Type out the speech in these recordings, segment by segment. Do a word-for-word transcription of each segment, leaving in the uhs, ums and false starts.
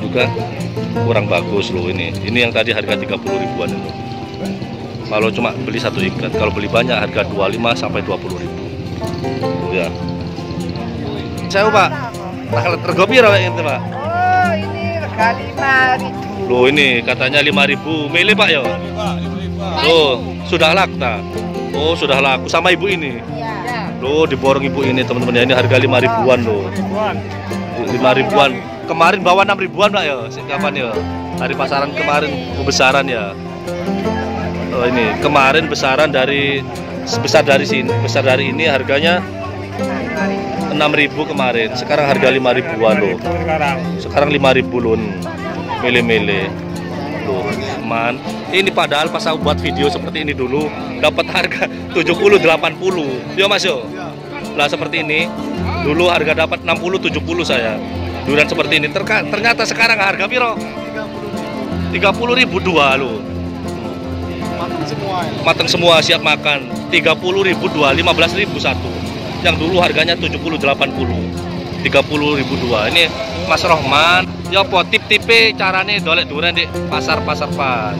juga kurang bagus loh ini. Ini yang tadi harga tiga puluh ribuan itu. Kalau cuma beli satu ikat, kalau beli banyak harga dua puluh lima sampai dua puluh ribu. Ya. Saya Pak, rego piro kayak gitu Pak? Oh ini rega lima ribu. Loh ini katanya lima ribu, milih Pak ya? Oh sudah laku tak? Oh sudah laku sama ibu ini? Iya. Loh diborong ibu ini teman-teman ya, ini harga lima ribuan loh. lima ribuan. Kemarin bawa enam ribuan Pak ya? Kapan ya? Hari pasaran kemarin besaran ya? Oh ini kemarin besaran dari sebesar dari sini, besar dari ini harganya enam ribu kemarin, sekarang harga lima ribuan loh. Sekarang lima ribu loh. Milih-milih. Loh, man. Ini padahal pas aku buat video seperti ini dulu dapat harga tujuh puluh delapan puluh. Yo Mas yo. Lah seperti ini dulu harga dapat enam puluh tujuh puluh saya. Durian seperti ini Terka, ternyata sekarang harga piro? tiga puluh ribu dua loh. Matang semua ya? Matang semua, siap makan. Tiga puluh ribu dua, lima belas ribu satu. Yang dulu harganya tujuh puluh delapan puluh. Tiga puluh ribu dua. Ini Mas Rohman. Ya po tip-tipe carane dolek durian di pasar-pasar Pan.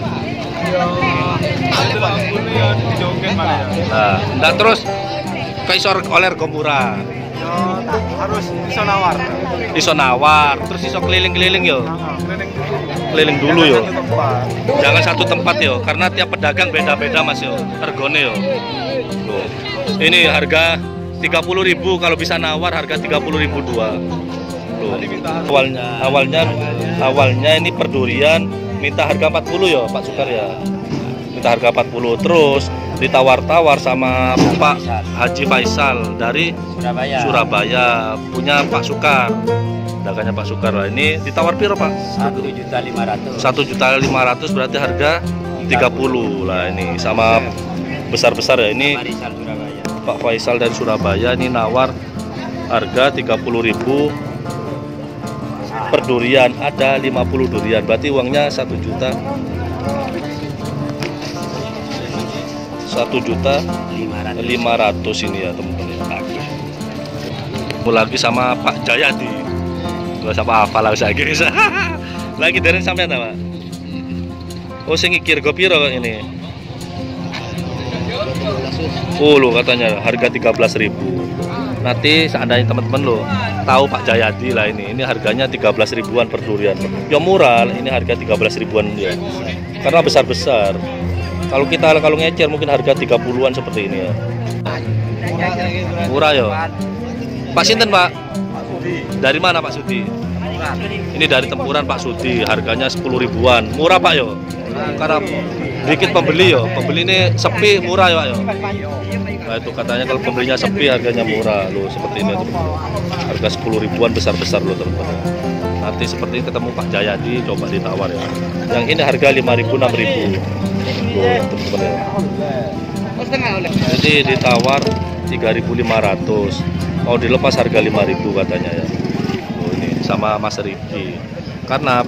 Nah, ndak terus keisor oleh rego murah. Harus iso nawar. Iso nawar, terus iso keliling-keliling yo. Keliling dulu yo. Jangan satu tempat yo, karena tiap pedagang beda-beda Mas yo. Regone yo. Tuh. Ini harga tiga puluh ribu, kalau bisa nawar harga tiga puluh ribu dua. Tuh. Awalnya awalnya awalnya ini per durian minta harga empat puluh ya Pak Sukar ya. Minta harga empat puluh, terus ditawar-tawar sama Pak Haji Faisal dari Surabaya. Surabaya punya Pak Sukar. Dagangnya Pak Sukar lah. Ini ditawar piro Pak? satu juta lima ratus. satu juta lima ratus berarti harga tiga puluh lah ini, sama besar-besar ya ini. Faisal Surabaya. Pak Faisal dari Surabaya ini nawar harga tiga puluh ribu per durian, ada lima puluh durian, berarti uangnya satu juta satu juta lima ratus ini ya teman-teman. Lagi sama Pak Jayadi, gak sama apa lah saya kira. Lagi dari sampean Pak. Oh sing iki rego piro ini? Oh lo katanya harga tiga belas ribu. Nanti seandainya teman-teman lo tahu Pak Jayadi lah ini, ini harganya tiga belas ribuan per durian. Ya murah, ini harga tiga belas ribuan ya. Karena besar-besar. Kalau kita kalau ngecer mungkin harga tiga puluhan seperti ini ya. Murah ya. Pak Sinten Pak? Dari mana Pak Sudi? Ini dari Tempuran Pak Sudi, harganya sepuluh ribuan. Murah Pak yo. Karena dikit pembeli yo. Pembeli ini sepi murah ya Pak yo. Nah itu katanya kalau pembelinya sepi harganya murah loh, seperti ini teman-teman. Harga sepuluh ribuan besar-besar loh teman-teman. Nanti seperti ini ketemu Pak Jayadi, coba ditawar ya. Yang ini harga lima ribu enam ribu. Loh teman-teman ya. Jadi ditawar tiga ribu lima ratus. Mau dilepas harga lima ribu katanya ya. Oh ini sama Mas Rifki. Karena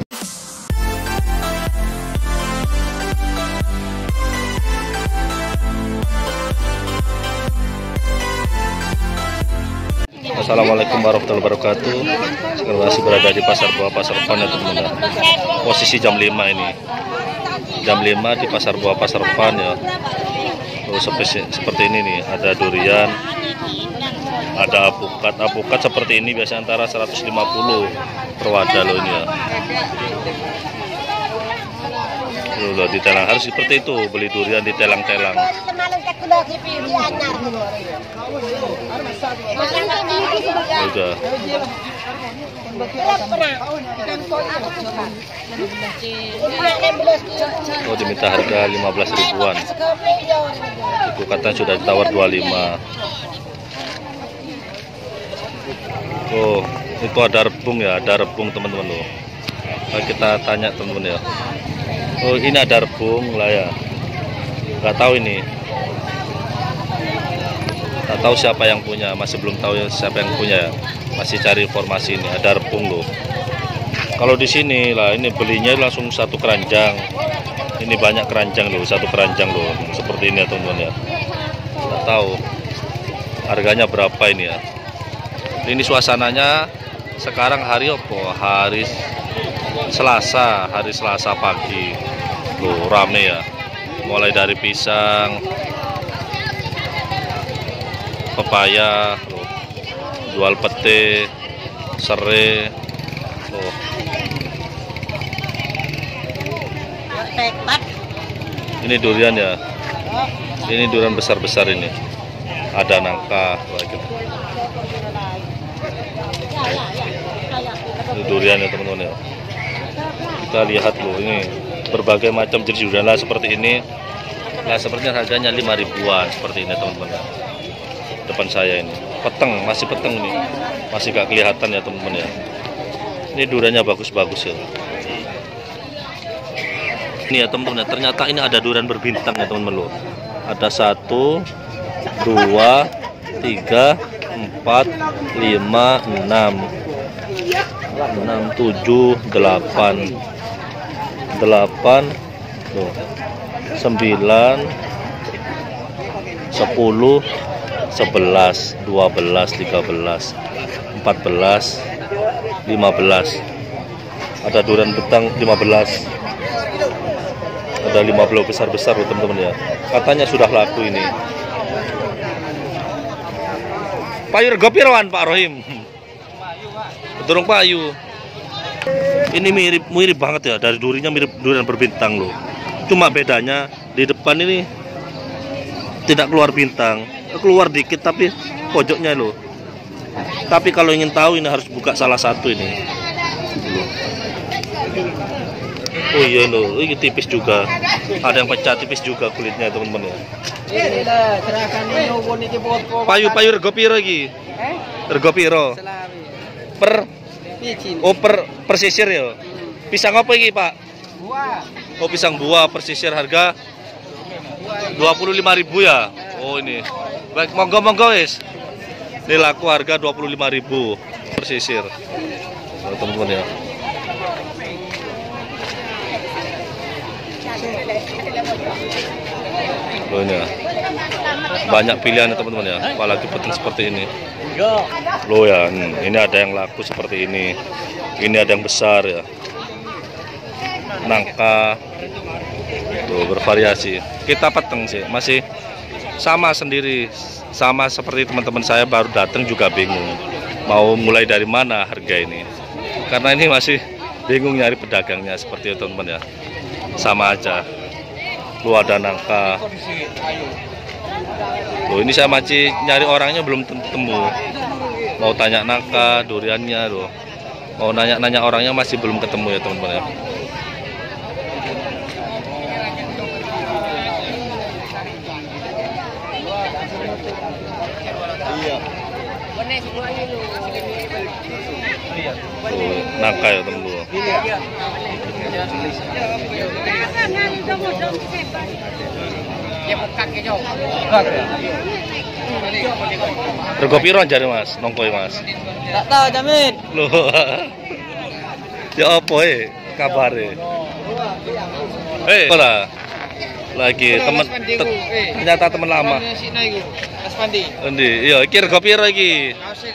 Assalamualaikum warahmatullahi wabarakatuh. Sekarang masih berada di pasar bawah pasar Pan ya teman-teman. Posisi jam lima ini. Jam lima di pasar bawah pasar Pan ya. Oh, seperti, seperti ini nih, ada durian, ada apukat. Apukat seperti ini biasanya antara seratus lima puluh per wadah loh ini ya. Loh, di telang harus seperti itu, beli durian di telang-telang. Udah. Oh diminta harga lima belas ribuan. Itu katanya sudah ditawar dua puluh lima. Oh itu ada rebung ya, ada rebung teman-teman loh. Nah, kita tanya teman-teman ya. Oh ini ada rebung lah ya. Gak tahu ini. Gak tahu siapa yang punya, masih belum tahu ya siapa yang punya ya. Masih cari informasi ini, ada rebung loh. Kalau di sini lah ini belinya langsung satu keranjang. Ini banyak keranjang loh, satu keranjang loh. Seperti ini ya teman-teman ya. Gak tahu harganya berapa ini ya. Ini suasananya sekarang hari apa? Hari Selasa, hari Selasa pagi. Loh, rame ya. Mulai dari pisang, pepaya, loh, jual pete, serai. Loh. Ini durian ya. Ini durian besar-besar ini. Ada nangka, gitu. Ini durian ya teman-teman ya. Kita lihat loh, ini berbagai macam jenis durian lah seperti ini. Nah, sepertinya harganya lima ribuan seperti ini teman-teman ya. Depan saya ini peteng, masih peteng nih, masih gak kelihatan ya teman-teman ya. Ini duriannya bagus-bagus ya. Ini ya teman-teman, ternyata ini ada durian berbintang ya teman-teman loh. Ada satu, dua, tiga, empat, lima, enam, enam, tujuh, delapan, delapan, loh, sembilan, sepuluh, sebelas, dua belas, tiga belas, empat belas, lima belas. Ada durian betang lima belas. Ada lima belas besar-besar loh teman-teman ya. Katanya sudah laku ini. Payu rego piroan Pak Rohim? Durung payu. Ini mirip mirip banget ya, dari durinya mirip durian berbintang loh. Cuma bedanya di depan ini tidak keluar bintang, keluar dikit tapi pojoknya loh. Tapi kalau ingin tahu ini harus buka salah satu ini. Oh iya loh, ini tipis juga. Ada yang pecah tipis juga kulitnya teman-teman ya. Payu-payu rego piro iki? Rego piro? Per Oh per persisir ya. Pisang apa iki, Pak? Buah. Oh, pisang buah persisir harga dua puluh lima ribu ya. Oh ini. Baik, monggo-monggo wis. Ini laku harga dua puluh lima ribu persisir. Oh, teman-teman ya. Oh ini ya. Banyak pilihan teman-teman ya, apalagi peteng seperti ini. Loh ya, ini ada yang laku seperti ini. Ini ada yang besar ya. Nangka. Tuh bervariasi. Kita peteng sih, masih sama sendiri. Sama seperti teman-teman saya baru datang juga bingung. Mau mulai dari mana harga ini. Karena ini masih bingung nyari pedagangnya seperti itu teman-teman ya. Sama aja. Lu ada nangka. Loh ini saya masih nyari orangnya belum ketemu. Mau tanya nangka, duriannya loh. Mau nanya-nanya orangnya masih belum ketemu ya teman-teman ya. Tuh, nangka ya teman-teman. Rego piro jare Mas? Nongkoi Mas. Tak tahu Jamin. Loh. Ya apa eh kabare? Eh, ora. Lagi teman ternyata teman lama. Mas Pandi. Endi? Iya, iki rego piro iki?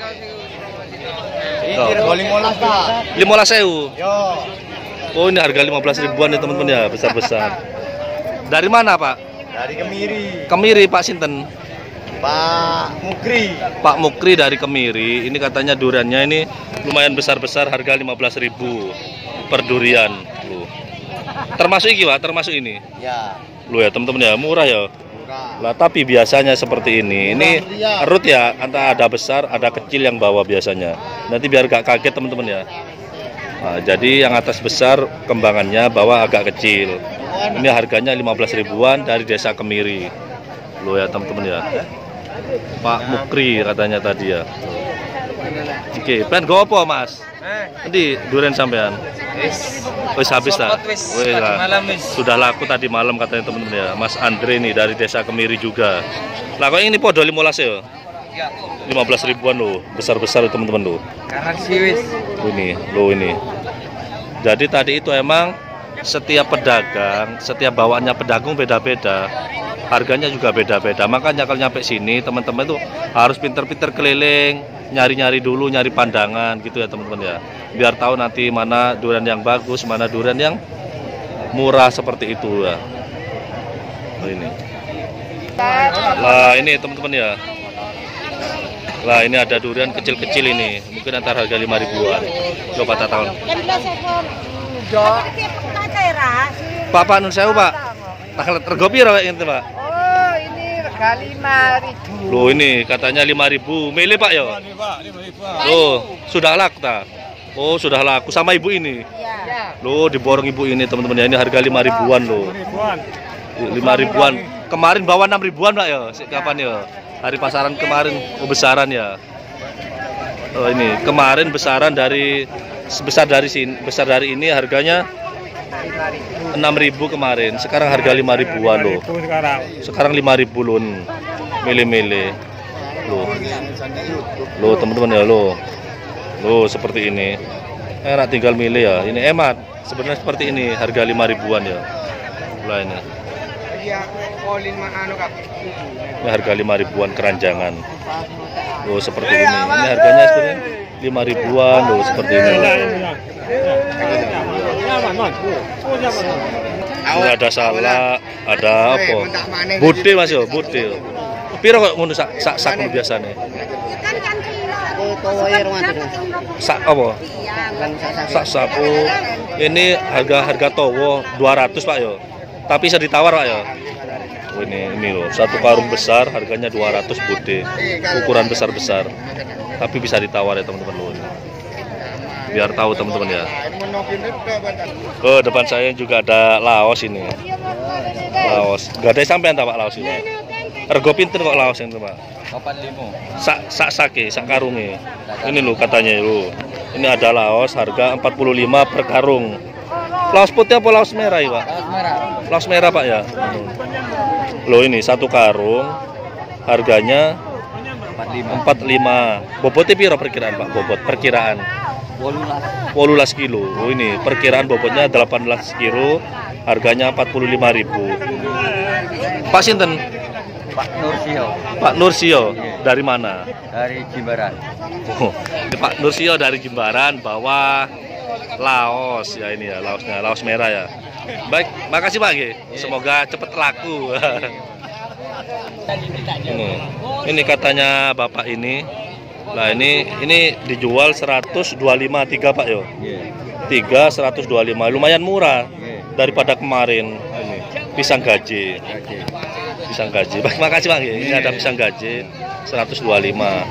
Ini rego lima belas ta. lima belas ribu. Yo. Oh, ini harga lima belas ribuan ya teman-teman ya, besar-besar. Dari mana, Pak? Dari Kemiri. Kemiri, Pak Sinten. Pak Mukri. Pak Mukri dari Kemiri. Ini katanya duriannya ini lumayan besar-besar, harga lima belas ribu per durian. Loh. Termasuk iki, Pak, termasuk ini. Ya. Loh ya, teman-teman ya, murah ya. Murah. Lah, tapi biasanya seperti ini. Ini Murah, erut ya, antara ada besar, ada kecil yang bawah biasanya. Nanti biar gak kaget teman-teman ya. Nah, jadi yang atas besar kembangannya, bawah agak kecil. Ini harganya lima belas ribuan dari desa Kemiri. Loh ya teman-teman ya. Pak Mukri katanya tadi ya. Oke, pengen go apa Mas? Nanti durian sampean. Wis habis lah. Wis lah. Sudah laku tadi malam katanya teman-teman ya. Mas Andre nih dari desa Kemiri juga. Lah kok ini podo lima belas ya? lima belas ribuan loh, besar-besar teman-teman loh. Karena siwis. Ini, loh ini. Jadi tadi itu emang setiap pedagang, setiap bawaannya pedagang beda-beda, harganya juga beda-beda. Makanya kalau nyampe sini teman-teman tuh harus pinter-pinter keliling, nyari-nyari dulu, nyari pandangan gitu ya teman-teman ya, biar tahu nanti mana durian yang bagus, mana durian yang murah seperti itu ya. Oh, ini lah, ini teman-teman ya. Lah, ini ada durian kecil-kecil ini, mungkin antara harga lima ribuan. Coba tak tahu. Pak, Pak nun sewu, Pak. Tanggal rego piro ini, Pak? Oh, ini rega lima ribu. Loh, ini katanya lima ribu. Milih, Pak ya? Loh, sudah laku ta? Oh, sudah laku sama ibu ini. Iya. Loh, diborong ibu ini, teman-teman ya. Ini harga lima ribuan loh. lima ribuan. Kemarin bawa enam ribuan, Pak ya? Kapan ya? Hari pasaran kemarin besaran ya. Oh, ini kemarin besaran dari sebesar dari sini, besar dari ini harganya enam ribu kemarin. Sekarang harga lima ribuan loh. Sekarang lima ribu loh. Milih-milih. Loh. Loh, teman-teman ya loh. Loh, seperti ini. Enak tinggal milih ya. Ini hemat. Sebenarnya seperti ini, harga lima ribuan ya. Lah ini. Ini harga lima ribuan keranjangan. Loh, seperti ini. Ini harganya sebenarnya lima ribuan loh, seperti ini. Ini ada salak, ada apa? Bude Mas yo, bude. Piro kok ngono sak sak sak biasane? Sak apa? Sak sapu. Ini harga harga towo dua ratus Pak yo. Tapi bisa ditawar Pak ya. Oh, ini ini loh, satu karung besar harganya dua ratus bude. Ukuran besar-besar. Tapi bisa ditawar ya teman-teman loh. Biar tahu teman-teman ya. Oh, depan saya juga ada laos ini. Laos. Gak ada sampean tak Pak laos ini. Rego pinten kok laos ini Pak? Papat limo. Sak sak sake, sak karunge. Ini loh katanya loh. Ini ada laos harga empat puluh lima per karung. Laos putih apa laos merah ya Pak? Laos merah. Laos merah Pak ya. Loh, ini satu karung harganya empat puluh lima. Bobotnya piro perkiraan Pak? Bobot perkiraan delapan belas kilo. Oh, ini perkiraan bobotnya delapan belas kilo, harganya empat puluh lima ribu. Pak sinten? Pak Nursio. Pak Nursio dari mana? Dari Jimbaran. Oh, Pak Nursio dari Jimbaran bawa laos ya, ini ya laosnya, laos merah ya. Baik, makasih Pak G. Semoga cepet laku. Ini, ini katanya Bapak ini. Lah ini ini dijual seratus dua puluh lima tiga Pak yo. tiga seratus dua puluh lima. Lumayan murah daripada kemarin. Ini pisang gaje. Pisang gaje. Baik, makasih Pak G. Ini ada pisang gaje seratus dua puluh lima.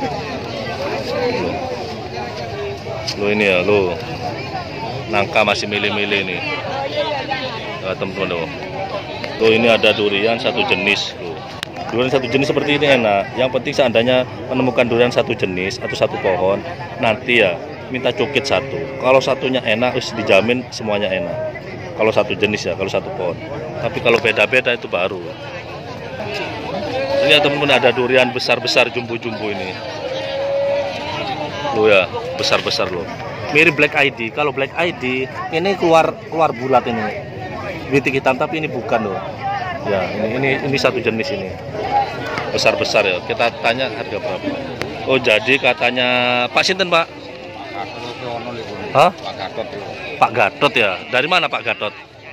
Lo ini ya, lo. Nangka masih milih-milih nih. Nah, teman-teman loh. Tuh, ini ada durian satu jenis tuh. Durian satu jenis seperti ini enak. Yang penting seandainya menemukan durian satu jenis atau satu pohon, nanti ya minta cukit satu. Kalau satunya enak, harus dijamin semuanya enak. Kalau satu jenis ya, kalau satu pohon. Tapi kalau beda-beda itu baru. Ini ya teman-teman, ada durian besar-besar jumbo-jumbo ini. Loh ya, besar-besar loh. Mirip Black I D. Kalau Black I D ini keluar keluar bulat ini. Bintik hitam, tapi ini bukan loh. Ya, ini ini ini satu jenis ini. Besar-besar ya. Kita tanya harga berapa. Oh, jadi katanya Pak sinten, Pak? Hah? Pak Gatot. Pak Gatot ya. Dari mana Pak Gatot?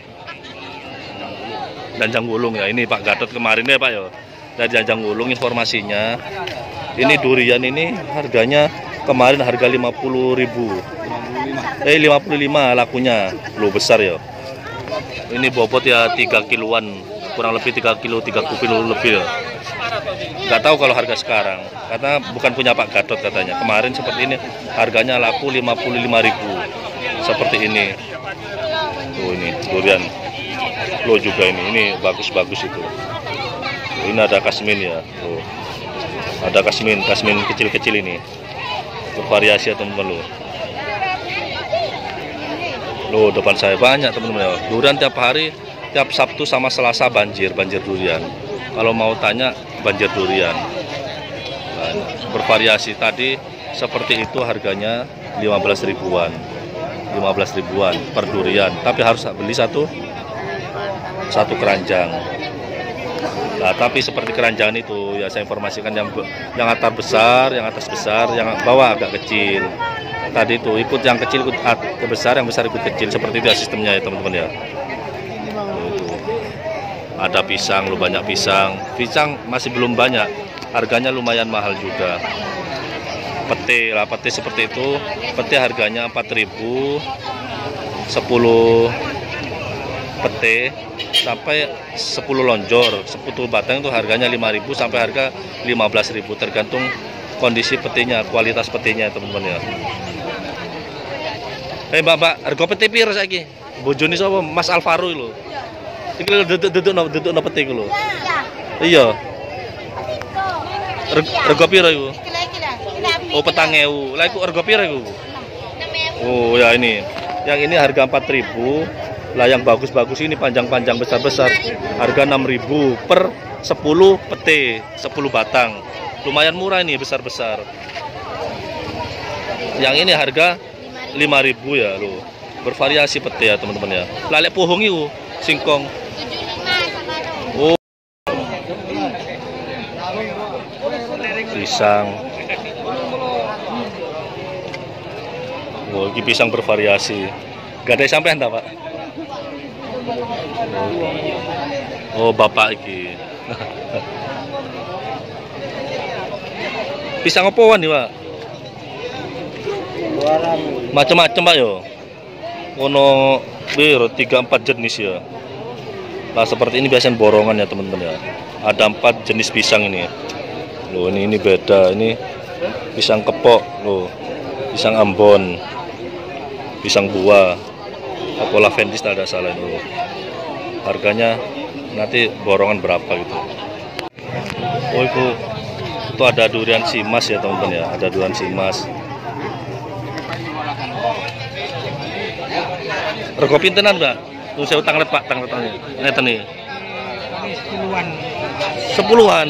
Janjang Wulung ya. Ini Pak Gatot kemarin ya, Pak ya. Dari Janjang Wulung informasinya. Ini durian ini harganya kemarin harga lima puluh ribu. Eh lima puluh lima lakunya. Loh, besar ya. Ini bobot ya tiga kiloan, kurang lebih tiga kilo, tiga kilo lebih ya. Nggak tahu kalau harga sekarang, karena bukan punya Pak Gatot katanya. Kemarin seperti ini harganya laku lima puluh lima ribu. Seperti ini. Tuh, ini durian. Loh juga ini, ini bagus-bagus itu. Ini ada kasmin ya. Tuh. Ada kasmin, kasmin kecil-kecil ini. Bervariasi ya teman-teman loh. Loh, depan saya banyak teman-teman ya. Durian tiap hari, tiap Sabtu sama Selasa banjir, banjir durian. Kalau mau tanya, banjir durian. Nah, bervariasi tadi seperti itu harganya lima belas ribuan. lima belas ribuan per durian, tapi harus beli satu satu keranjang. Nah, tapi seperti keranjang itu ya saya informasikan yang yang atas besar, yang atas besar, yang bawah agak kecil. Tadi itu ikut yang kecil ikut ke besar, yang besar ikut kecil, seperti itu ya sistemnya ya teman-teman ya. Itu. Ada pisang, lu banyak pisang. Pisang masih belum banyak, harganya lumayan mahal juga. Pete lah, pete seperti itu. Pete harganya empat ribu, sepuluh pete sampai sepuluh lonjor, sepuluh batang itu harganya lima ribu sampai harga lima belas ribu, tergantung kondisi petinya, kualitas petinya teman-teman ya. Eh mbak mbak, harga pete piro saiki? Bojone sapa? Mas Alvaro lho. Iki lho duduk-duduk no duduk no pete iku lho. Iya. Harga piro iku? Oh petang ewu. Lah iku harga piro iku? Oh ya ini. Yang ini harga empat ribu. Lah yang bagus-bagus ini panjang-panjang besar-besar harga enam ribu per sepuluh pete, sepuluh batang. Lumayan murah ini besar-besar. Yang ini harga lima ribu ya loh. Bervariasi pete ya teman-teman ya. Lalek pohong itu singkong. Oh. Pisang. Oh, ini pisang bervariasi. Gak ada sampean tak, Pak? Oh, bapak iki. Pisang apa nih, Pak? Macam-macam, Pak yo. Ono biro tiga empat jenis ya. Nah, seperti ini biasanya borongan ya, teman-teman ya. Ada empat jenis pisang ini. Loh, ini ini beda. Ini pisang kepok, loh. Pisang Ambon. Pisang buah. Apa lavendis tak ada salah itu. Harganya nanti borongan berapa gitu. Oh itu, itu ada durian simas ya teman-teman ya, ada durian simas. Rego pintenan Mbak? Tuh saya utang Pak, tang letane. Ngeten nih. Sepuluhan. Sepuluhan.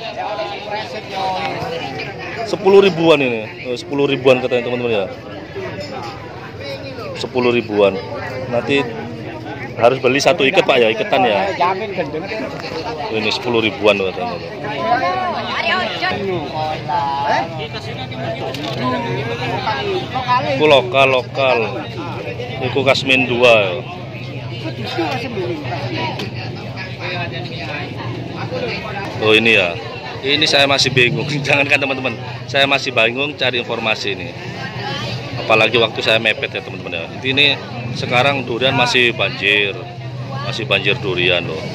Sepuluh ribuan ini, oh, sepuluh ribuan katanya teman-teman ya. Sepuluh ribuan. Nanti harus beli satu ikat Pak ya, iketan ya. Ini sepuluh ribuan katanya. Itu lokal lokal. Itu Kasmin dua. Oh ini ya. Ini saya masih bingung. Jangankan teman-teman, saya masih bingung cari informasi ini. Apalagi waktu saya mepet ya teman-teman ya. Ini sekarang durian masih banjir, masih banjir durian loh.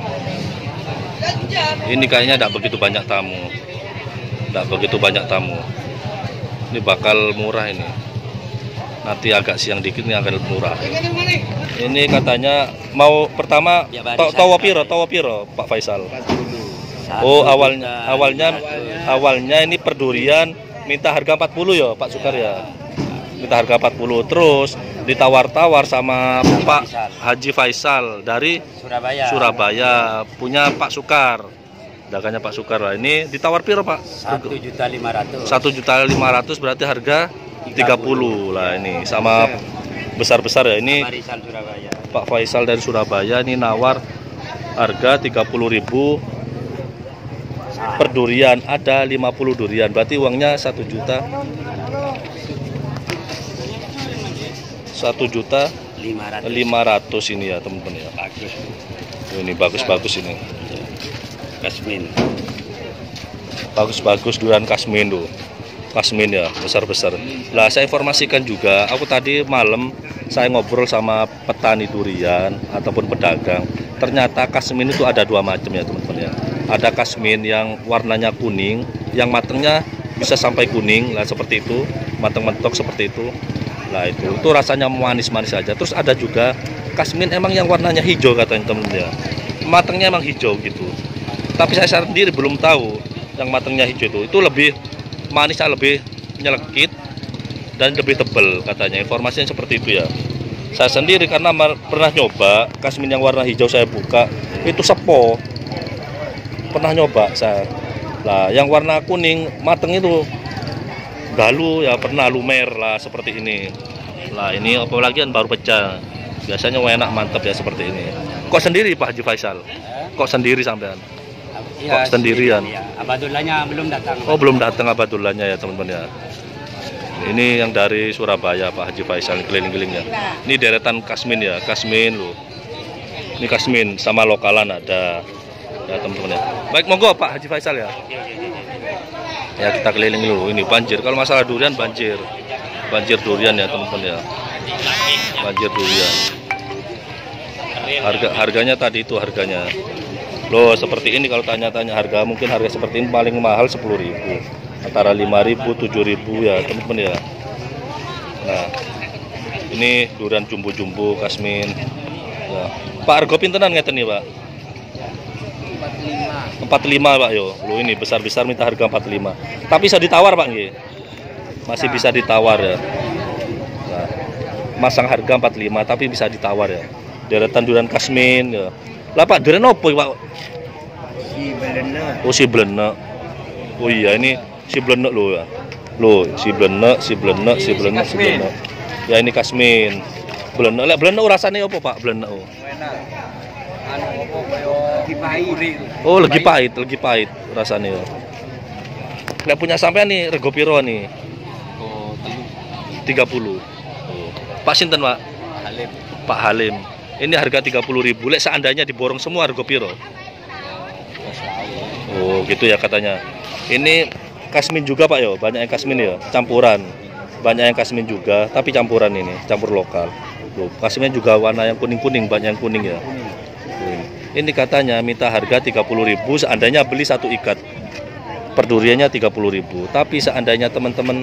Ini kayaknya tidak begitu banyak tamu, tidak begitu banyak tamu. Ini bakal murah ini. Nanti agak siang dikit ini akan murah. Ini katanya mau pertama tawa piro, tawa piro Pak Faisal. Oh awalnya awalnya awalnya ini per durian minta harga empat puluh ya Pak Sukar ya. Minta harga empat puluh, terus ditawar-tawar sama Pak Haji Faisal dari Surabaya. Surabaya punya Pak Sukar. Dagannya Pak Sukar lah. Ini ditawar piro Pak? satu juta lima ratus. satu juta lima ratus berarti harga tiga puluh lah ini sama besar-besar ya. Ini Pak Faisal dari Surabaya ini nawar harga tiga puluh ribu per durian, ada lima puluh durian. Berarti uangnya satu juta. satu juta lima ratus ini ya teman-teman ya. Bagus. Ini bagus-bagus ini. Kasmin. Bagus-bagus durian Kasmin tuh. Kasmin ya, besar-besar. Lah saya informasikan juga, aku tadi malam saya ngobrol sama petani durian ataupun pedagang. Ternyata Kasmin itu ada dua macam ya teman-teman ya. Ada Kasmin yang warnanya kuning, yang matangnya bisa sampai kuning lah seperti itu, matang mentok seperti itu. Nah itu, itu rasanya manis-manis saja. Terus ada juga Kasmin emang yang warnanya hijau katanya temen-temen ya. Matangnya emang hijau gitu. Tapi saya sendiri belum tahu yang matangnya hijau itu. Itu lebih manisnya lebih nyelekit dan lebih tebal katanya. Informasinya seperti itu ya. Saya sendiri karena pernah nyoba Kasmin yang warna hijau saya buka itu sepo. Pernah nyoba saya. Lah yang warna kuning matang itu galu ya pernah lumer lah seperti ini. Lah ini apa lagi kan baru pecah. Biasanya enak mantap ya seperti ini. Kok sendiri Pak Haji Faisal? Kok sendiri sampean? Ya, Kok sendirian? Ya. Abadullahnya belum datang. Oh belum datang abadullahnya ya teman-teman ya. Ini yang dari Surabaya Pak Haji Faisal keliling-kelilingnya. Ini deretan Kasmin ya, Kasmin loh. Ini Kasmin sama lokalan ada ya teman-teman ya. Baik monggo Pak Haji Faisal ya. Ya kita keliling dulu. Ini banjir. Kalau masalah durian banjir, banjir durian ya teman-teman ya. Banjir durian. Harga harganya tadi itu harganya. Loh seperti ini kalau tanya-tanya harga mungkin harga seperti ini paling mahal sepuluh ribu. Antara lima ribu, tujuh ribu ya teman-teman ya. Nah, ini durian jumbo-jumbo Kasmin. Ya. Pak harga pintenan ngeten nih, Pak? empat puluh lima Pak yo. Loh ini besar-besar minta harga empat puluh lima. Tapi bisa ditawar Pak nggih? Masih bisa ditawar ya. Nah, masang harga empat puluh lima tapi bisa ditawar ya. Deretan durian Kasmin ya. Lah Pak, durian opo Pak? Si Belena. Oh si Blenek. Oh iya ini si Blenek loh ya. Loh si Blenek, si Blenek, si Blenek, si Blenek. Ya ini Kasmin. Blenek. Lah Blenek rasane opo Pak? Blenek. Oh. Anu apa koyo dipahit. Oh lagi pahit, lagi pahit rasanya ya. Nggak punya sampean nih rego piro nih? Oh, tiga puluh. Oh. Pak sinten Pak? Halim. Pak Halim. Ini harga tiga puluh ribu. Lek seandainya diborong semua rego piro? Oh gitu ya katanya. Ini Kasmin juga Pak yo, banyak yang Kasmin ya, campuran. Banyak yang Kasmin juga, tapi campuran ini, campur lokal. Loh, Kasmin juga warna yang kuning-kuning, banyak yang kuning ya. Ini katanya minta harga tiga puluh ribu seandainya beli satu ikat. Perduriannya tiga puluh ribu. Tapi seandainya teman-teman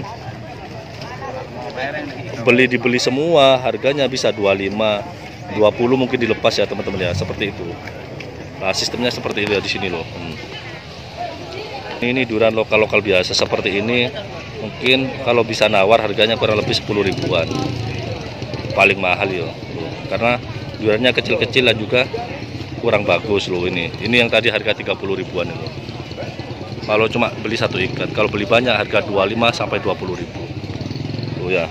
beli dibeli semua, harganya bisa dua puluh lima, dua puluh mungkin dilepas ya teman-teman ya, seperti itu. Nah, sistemnya seperti itu ya di sini loh. Hmm. Ini durian lokal-lokal biasa seperti ini mungkin kalau bisa nawar harganya kurang lebih sepuluh ribuan. Paling mahal ya. Karena duriannya kecil-kecil dan juga kurang bagus loh ini. Ini yang tadi harga tiga puluh ribuan ini. Kalau cuma beli satu ikat, kalau beli banyak harga dua puluh lima sampai dua puluh ribu. Tuh ya.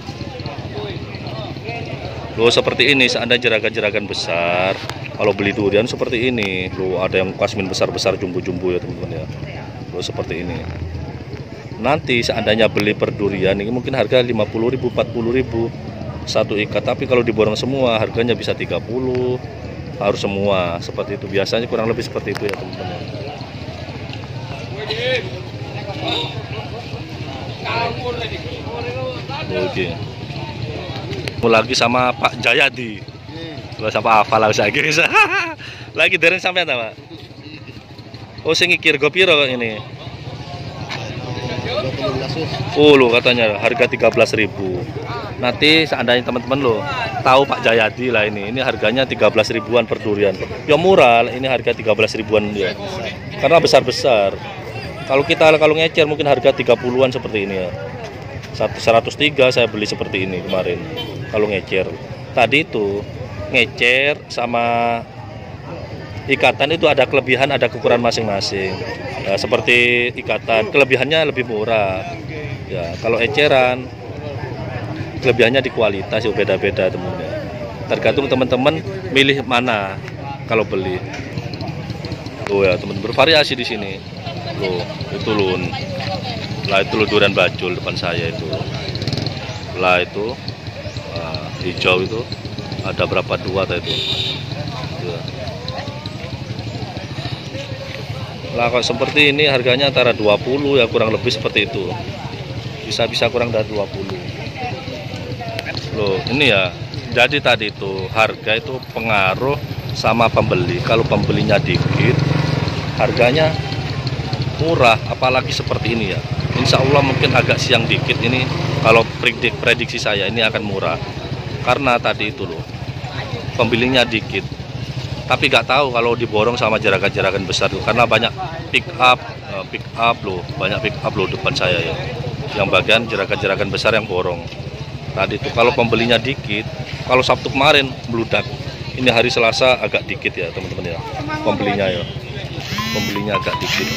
Loh seperti ini seandainya jeragan-jeragan besar, kalau beli durian seperti ini. Loh ada yang Kasmin besar-besar jumbo-jumbo ya teman-teman ya. Loh seperti ini. Nanti seandainya beli per durian ini mungkin harga lima puluh ribu, empat puluh ribu satu ikat, tapi kalau diborong semua harganya bisa tiga puluh. Harus semua seperti itu, biasanya kurang lebih seperti itu ya teman-teman. Oke. Mau lagi sama Pak Jayadi. Gua sama hafal lah saya guys. Lagi dereng sampean ta, Pak? Oh sing iki rego piro ini? Oh lo katanya harga tiga belas ribu. Nanti seandainya teman-teman lo tahu Pak Jayadi lah ini, ini harganya tiga belas ribuan per durian. Ya murah, ini harga tiga belas ribuan ya. Karena besar-besar. Kalau kita kalau ngecer mungkin harga tiga puluhan seperti ini ya. seratus tiga saya beli seperti ini kemarin. Kalau ngecer. Tadi itu ngecer sama ikatan itu ada kelebihan, ada kekurangan masing-masing. Ya, seperti ikatan, kelebihannya lebih murah. Ya, kalau eceran kelebihannya di kualitas ya beda-beda teman-teman. Tergantung teman-teman milih mana kalau beli. Oh ya teman bervariasi di sini. Loh itu loh. Lah itu loh durian bajul depan saya itu. Lah itu uh, hijau itu ada berapa dua tadi itu. Ya. Lah kalau seperti ini harganya antara dua puluh ya kurang lebih seperti itu. Bisa-bisa kurang dari dua puluh. Loh ini ya, jadi tadi itu harga itu pengaruh sama pembeli. Kalau pembelinya dikit harganya murah, apalagi seperti ini ya. Insya Allah mungkin agak siang dikit ini, kalau predik, prediksi saya ini akan murah karena tadi itu loh pembelinya dikit, tapi nggak tahu kalau diborong sama jeragan-jeragan besar tuh, karena banyak pick up pick up loh, banyak pick up loh depan saya ya, yang bagian jeragan-jeragan besar yang borong. Tadi itu kalau pembelinya dikit, kalau Sabtu kemarin meludak, ini hari Selasa agak dikit ya teman-teman ya, pembelinya ya, pembelinya agak dikit.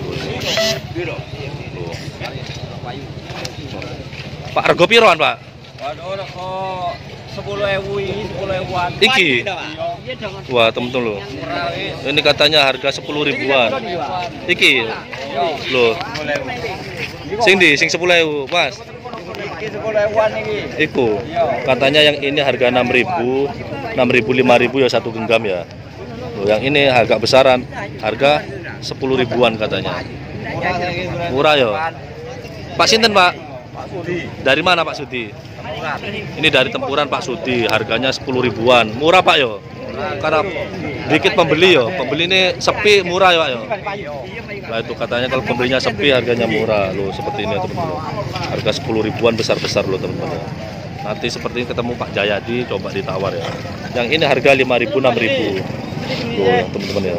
Tuh. Pak rego piroan Pak? Waduh, kok sepuluh ribu ini sepuluh ribuan. Iki. Wah, temen-temen lo. Ini katanya harga sepuluh ribuan. Iki. Loh. Sing di, sing sepuluh ribu, Mas. Iki sepuluh ribuan iki. Iku. Katanya yang ini harga enam ribu, enam ribu, lima ribu ya satu genggam ya. Loh, yang ini harga besaran, harga sepuluh ribuan katanya. Murah ya. Pak Sinten, Pak? Dari mana Pak Sudi? Ini dari Tempuran Pak Sudi, harganya sepuluh ribuan. Murah Pak yo. Karena dikit pembeli yo. Pembeli ini sepi murah ya Pak yo. Nah itu katanya kalau pembelinya sepi harganya murah loh, seperti ini teman-teman. Harga sepuluh ribuan besar-besar loh teman-teman. Nanti seperti ini ketemu Pak Jayadi, coba ditawar ya. Yang ini harga lima ribu, enam ribu. Loh teman-teman ya.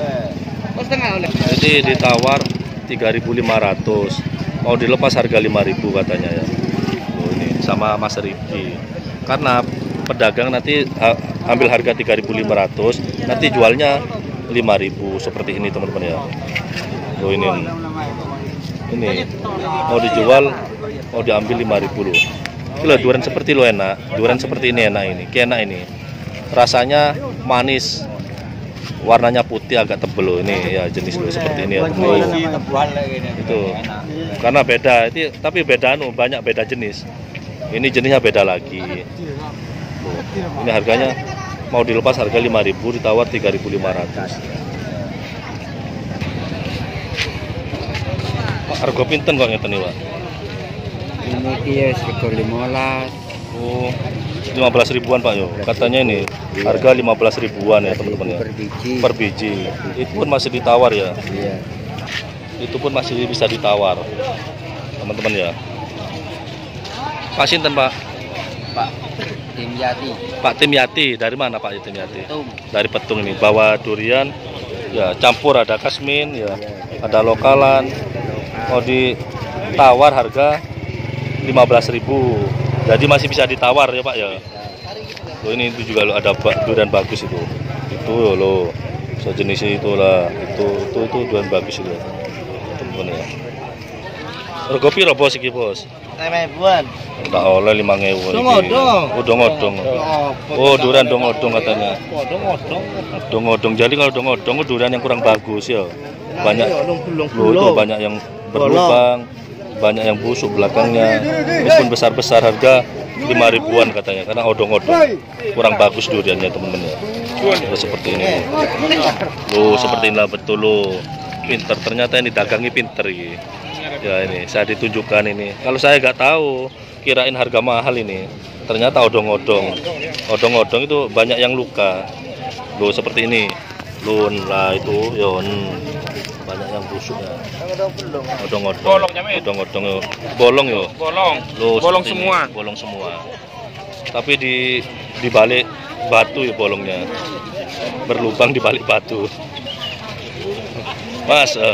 Jadi ditawar tiga ribu lima ratus. Mau dilepas harga lima ribu katanya ya. Oh, ini sama Mas Riki. Karena pedagang nanti ha, ambil harga tiga ribu lima ratus, nanti jualnya lima ribu seperti ini teman-teman ya. Oh ini. Ini mau dijual mau diambil lima ribu loh. Loh durian seperti lo enak. Durian seperti ini enak ini. Kayak enak ini. Rasanya manis. Warnanya putih agak tebel loh ini ya, jenis lo seperti ini ya. Oh, itu karena beda itu, tapi beda anu banyak beda jenis. Ini jenisnya beda lagi. Tuh, ini harganya mau dilepas harga lima ribu, ditawar tiga ribu lima ratus. Harga pinten kok ngeten Pak? Ini dia sekitar lima belas. Oh, lima belas ribuan Pak yo. Katanya ini harga lima belas ribuan ya teman-teman ya. Per biji. Per biji. Itu pun masih ditawar ya. Iya. Itu pun masih bisa ditawar teman-teman ya. Pak Sinten Pak? Pak Timyati. Pak Timyati dari mana Pak Timyati? Petung. Dari Petung ini bawa durian ya, campur ada kasmin ya, ada lokalan. Mau ditawar harga lima belas ribu. Jadi masih bisa ditawar ya Pak ya. Loh ini itu juga lo ada durian bagus itu. Itu loh sejenis itulah. Itu itu itu durian bagus itu. Teman-teman ya. Rego piro bos iki bos? lima ribuan. Tak oleh lima ribu. Dong-odong. Oh dong-odong. Oh durian dong-odong katanya. Dong-odong. Dong-odong. Jadi kalau dong-odong itu durian yang kurang bagus ya. Banyak loh itu banyak yang berlubang, banyak yang busuk belakangnya. Meskipun besar-besar harga lima ribuan katanya, karena odong-odong kurang bagus duriannya teman-teman ya. Ya seperti ini loh, seperti inilah betul loh. Pinter, ternyata ini dagangi pinter ini. Ya ini saya ditunjukkan ini. Kalau saya nggak tahu, kirain harga mahal ini. Ternyata odong-odong. Odong-odong itu banyak yang luka. Loh seperti ini. Loh lah itu yon. Banyak yang busuk ya. Odong-odong. Odong-odong yo. Bolong yo. Bolong. Loh, Bolong seperti semua. ini. Bolong semua. Tapi di di balik batu ya bolongnya. Berlubang di balik batu. Mas, uh,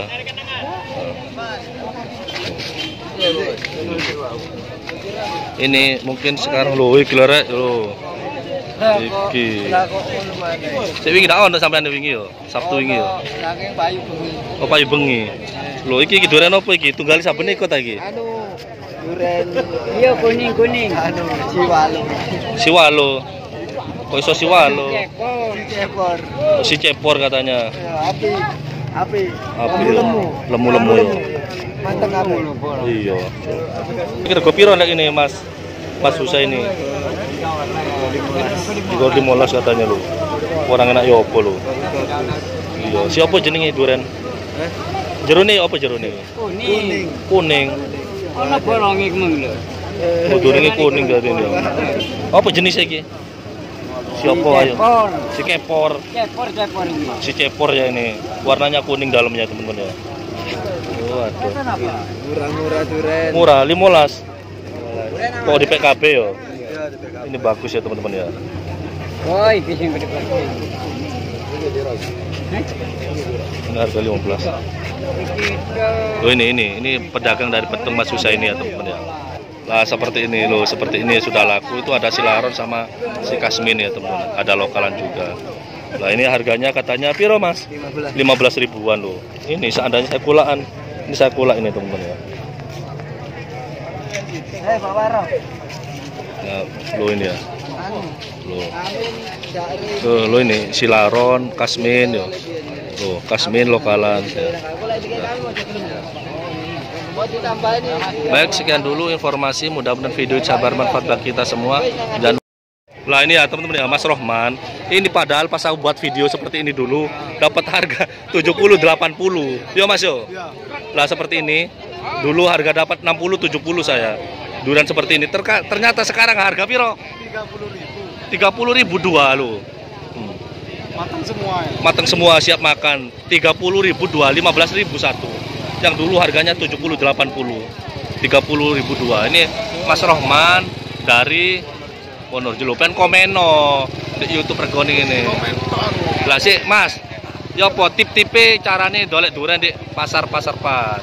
ini mungkin sekarang lo iki lere lo. Iki. Sik wingi dak ono sampean wingi yo, Sabtu wingi yo. Saking payu bengi. Oh payu bengi. Lho iki iki durian apa iki? Tunggal saben ikut ta iki? Anu duren. Iya kuning-kuning. Anu siwalo. Siwalo. Kok iso siwalo? Cepor, cepor. Oh, si cepor katanya. Api. Api. Api yo. Lemu. Lemu-lemu yo. Manteng api. Iya. Iki rego piro nek ini Mas? Mas Husa ini. Juga dimolas katanya lo. Orang enak ya apa lo? Iya. Siapa jenenge duren? Jerone apa jerone? Kuning. Kuning. Ono bolonge kemeng lho. Oh, durunge kuning berarti ini. Apa jenisnya iki? Siapa ayo? Si kepor. Cepor, cepor ini. Si cepor ya ini. Warnanya kuning dalamnya teman-teman ya. Oh, aduh. Murah-murah duren. Murah lima belas. Oh di P K B ya. Ini bagus ya teman-teman ya. Oh, iki sing gede. Ini harga lima belas. Oh ini ini ini pedagang dari Petung Mas Husa ini ya teman-teman ya. Lah seperti ini loh, seperti ini sudah laku. Itu ada silaron sama si kasmin ya teman-teman. Ada lokalan juga. Nah ini harganya katanya piro Mas? lima belas ribuan loh. Ini seandainya saya kulaan. Ini saya kulak ini teman-teman ya. Eh Pak Waro. Nah, lo ini ya. Lo. Tuh, lo ini silaron, kasmin yo. Tuh, kasmin lokalan ya. Baik, sekian dulu informasi, mudah-mudahan video bisa bermanfaat bagi kita semua. Dan lah ini ya teman-teman ya, Mas Rohman. Ini padahal pas aku buat video seperti ini dulu dapat harga tujuh puluh delapan puluh. Yo Mas yo. Lah seperti ini. Dulu harga dapat enam puluh tujuh puluh saya. Durian seperti ini. Terka, ternyata sekarang harga piro? tiga puluh ribu. tiga puluh ribu dua lo. Hmm. Matang semua ya. Matang semua, siap makan. tiga puluh ribu dua, lima belas ribu satu. Yang dulu harganya tujuh puluh delapan puluh. tiga puluh ribu dua. Ini Mas Rohman dari Wonorejo Pen komeno di YouTube Regoni ini. Lah sih Mas, ya apa tip-tipe carane dolek durian di pasar-pasar pan.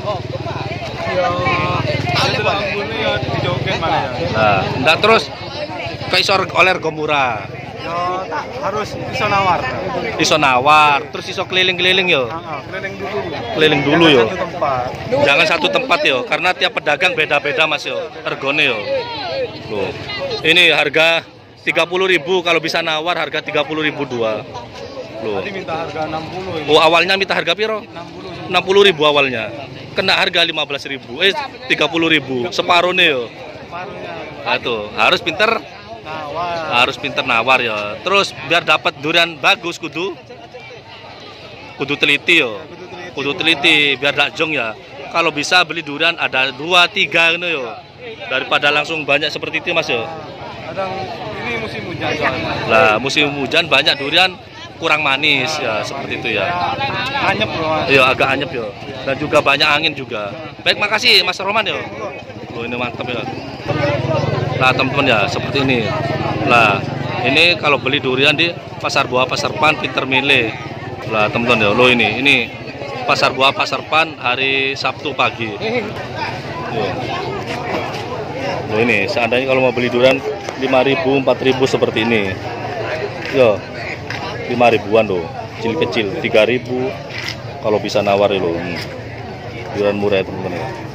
Nah, ndak terus keisor oleh rego murah. Yo tak harus iso nawar. Iso nawar, terus iso keliling-keliling yo. Heeh, keliling dulu. Keliling dulu yo. Satu tempat. Jangan satu tempat yo, karena tiap pedagang beda-beda Mas yo. Regone yo. Loh. Ini harga tiga puluh ribu, kalau bisa nawar harga tiga puluh ribu dua. Loh. Tadi minta harga enam puluh ini. Oh, awalnya minta harga piro? enam puluh. enam puluh ribu awalnya. Kena harga lima belas ribu. Eh tiga puluh ribu. Separuhnya yo. Separuhnya. Nah, tuh, harus pinter Nawar. harus pinter nawar ya. Terus biar dapat durian bagus kudu kudu teliti yo. Kudu teliti biar dak jong ya. Kalau bisa beli durian ada dua tiga gitu yo. Daripada langsung banyak seperti itu Mas yo. Kadang ini musim hujan soalnya. Lah musim hujan banyak durian kurang manis ya, seperti itu ya. Anyep bro. Iya agak anyep yo. Dan juga banyak angin juga. Baik, makasih Mas Roman yo. Oh, ini mantap ya. Nah teman-teman ya, seperti ini. Lah ini kalau beli durian di Pasar Buah Pasar Pan pinter milih. Lah teman-teman ya, lo ini ini Pasar Buah Pasar Pan hari Sabtu pagi. Yo. Lo ini seandainya kalau mau beli durian lima ribu empat ribu seperti ini. Yo. lima ribuan loh, kecil-kecil tiga ribu kalau bisa nawar loh. Hmm. Durian murah ya teman-teman ya.